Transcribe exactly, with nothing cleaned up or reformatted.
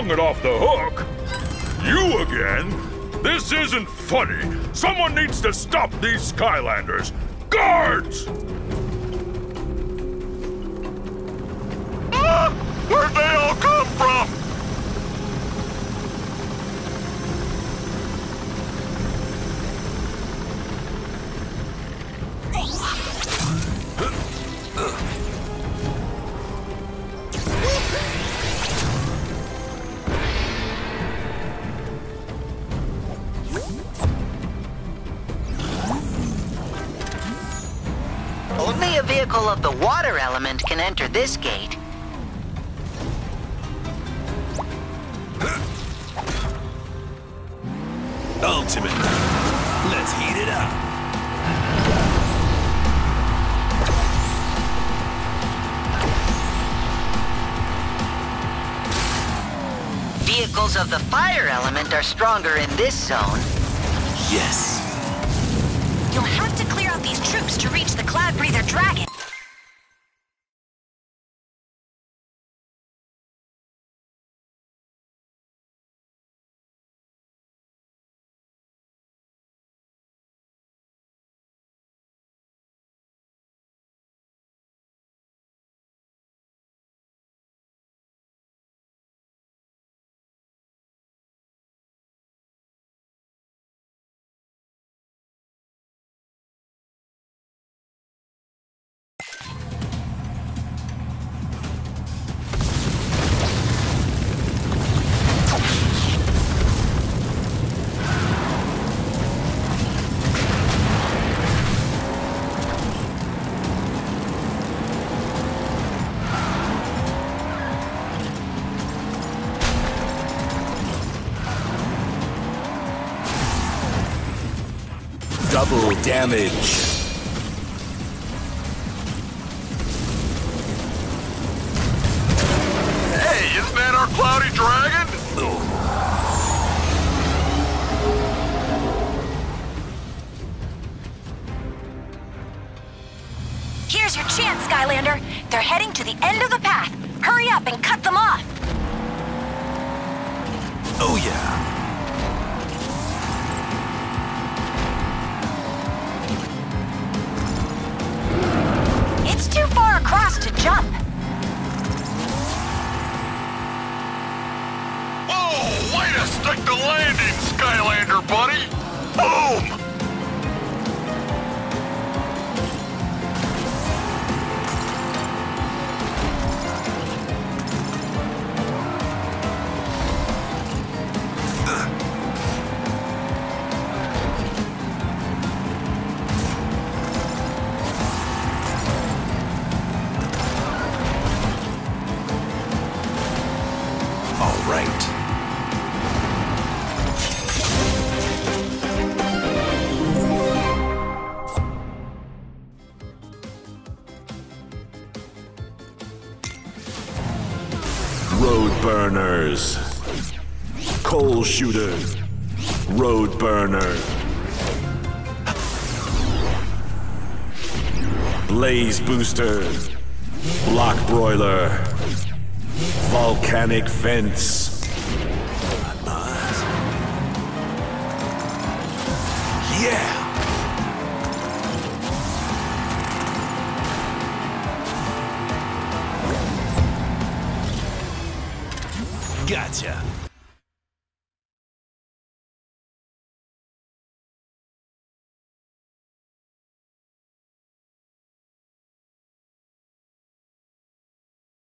swung it off the hook. You again? This isn't funny. Someone needs to stop these Skylanders. Guards! Ah! Where'd they all come from? Only a vehicle of the water element can enter this gate. Ultimate. Let's heat it up. Vehicles of the fire element are stronger in this zone. Yes. You'll have to clear out these troops to reach the Cloud Breather Dragon. Double damage. Hey, isn't that our Cloudy Dragon? Here's your chance, Skylander. They're heading to the end of the path. Hurry up and cut them off. Oh yeah. It's too far across to jump. Oh, way to stick the landing, Skylander buddy! Boom! Road burners. Coal shooters. Road burner. Blaze boosters. Block broiler. Volcanic fence. Yeah! Gotcha.